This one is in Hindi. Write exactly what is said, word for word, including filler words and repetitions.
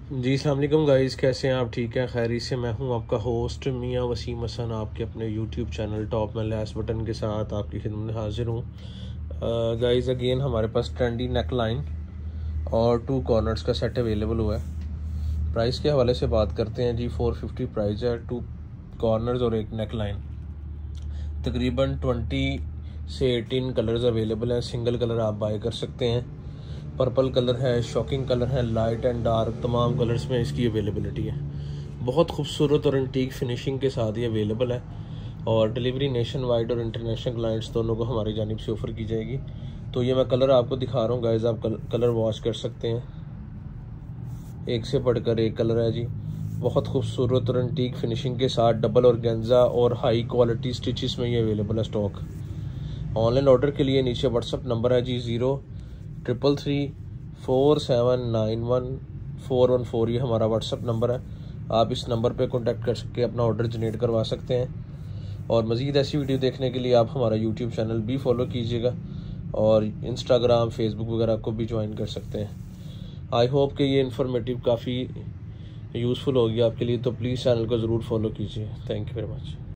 जी अस्सलाम वालेकुम गाइस, कैसे हैं आप? ठीक है, खैरी से। मैं हूं आपका होस्ट मियां वसीम हसन, आपके अपने यूट्यूब चैनल टॉप में लैस बटन के साथ आपकी खिदमत में हाजिर हूं। गाइस अगेन हमारे पास ट्रेंडी नेक लाइन और टू कॉर्नर्स का सेट अवेलेबल हुआ है। प्राइस के हवाले से बात करते हैं जी। फोर फिफ्टी प्राइस है, टू कॉर्नर्स और एक नेक लाइन। तकरीबन ट्वेंटी से एटीन कलर्स अवेलेबल हैं। सिंगल कलर आप बाय कर सकते हैं। पर्पल कलर है, शॉकिंग कलर है, लाइट एंड डार्क, तमाम कलर्स में इसकी अवेलेबिलिटी है। बहुत खूबसूरत और एंटीक फिनिशिंग के साथ ये अवेलेबल है और डिलीवरी नेशन वाइड और इंटरनेशनल क्लाइंट्स दोनों को हमारी जानिब से ऑफ़र की जाएगी। तो ये मैं कलर आपको दिखा रहा हूँ गाइस, आप कलर वॉच कर सकते हैं। एक से बढ़कर एक कलर है जी। बहुत खूबसूरत और एंटीक फिनिशिंग के साथ डबल ऑर्गेन्जा और हाई क्वालिटी स्टिचेस में ये अवेलेबल है स्टॉक। ऑनलाइन ऑर्डर के लिए नीचे व्हाट्सअप नंबर है जी zero triple three four seven nine one four one four ये हमारा व्हाट्सअप नंबर है। आप इस नंबर पे कांटेक्ट कर सकते अपना ऑर्डर जनरेट करवा सकते हैं। और मज़ीद ऐसी वीडियो देखने के लिए आप हमारा यूट्यूब चैनल भी फॉलो कीजिएगा और इंस्टाग्राम फेसबुक वगैरह को भी ज्वाइन कर सकते हैं। आई होप कि ये इन्फॉर्मेटिव काफ़ी यूज़फुल होगी आपके लिए, तो प्लीज़ चैनल को ज़रूर फॉलो कीजिए। Thank you very much.